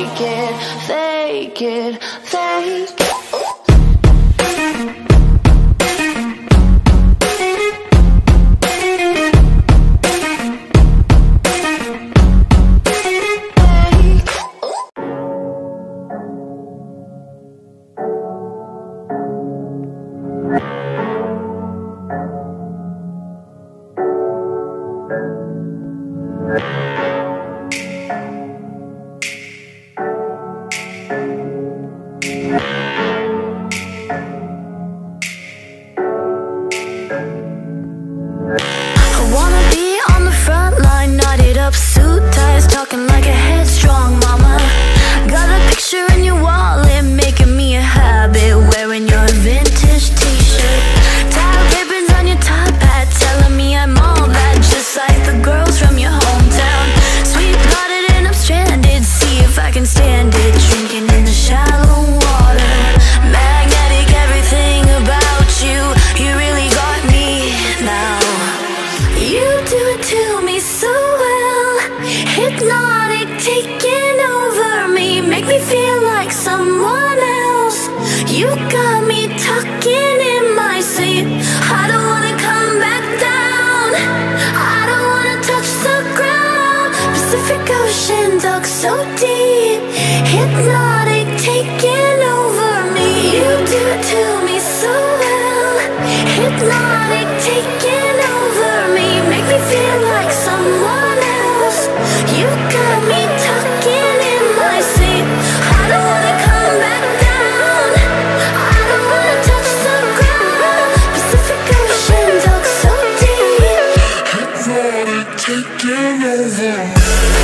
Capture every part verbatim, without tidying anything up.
fake it, fake it, fake it. Suit ties, talking like a headstrong mama. Got a picture in your wallet, making me a habit. Wearing your vintage t-shirt, tie ribbons on your top hat, telling me I'm all that, just like the girls from your hometown. Sweet-blooded and I'm stranded, see if I can stand it. Drinking in the shallow water, magnetic, everything about you. You really got me now. You do it to me so well, hypnotic, taking over me, make me feel like someone else. You got me talking in my sleep. I don't wanna come back down, I don't wanna touch the ground. Pacific Ocean dug so deep, hypnotic, taking over me. You do it to me so well, hypnotic, taking over me, make me feel like someone else. You got me talking in my sleep. I don't wanna come back down, I don't wanna touch the ground. Pacific Ocean dug so deep, hypnotic, taking over.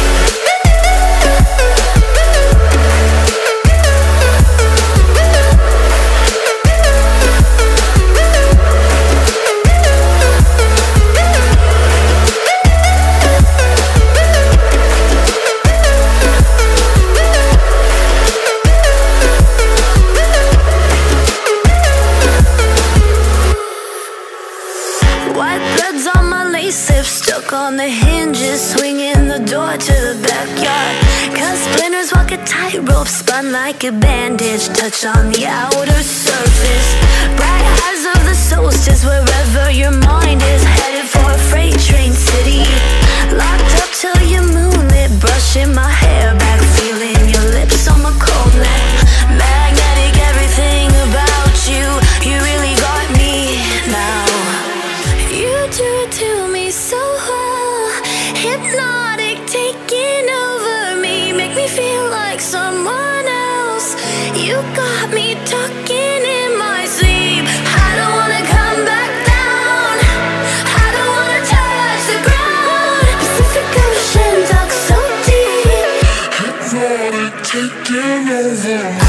White threads on my lace lips, stuck on the hinges, swinging the door to the backyard. Cut splinters, walk a tightrope, spun like a bandage, touch on the outer surface. Bright eyes of the solstice, wherever your mind is, headed for a freight train city. Locked up till you're moonlit, brushing my hair back, feeling your lips on my cold neck. Magnetic, everything about you, you really got me now. You do it to me so well, hypnotic, taking over me, make me feel like someone else. You got me talking in my sleep. I don't wanna come back down, I don't wanna touch the ground. Pacific Ocean dug so deep, hypnotic, taking over.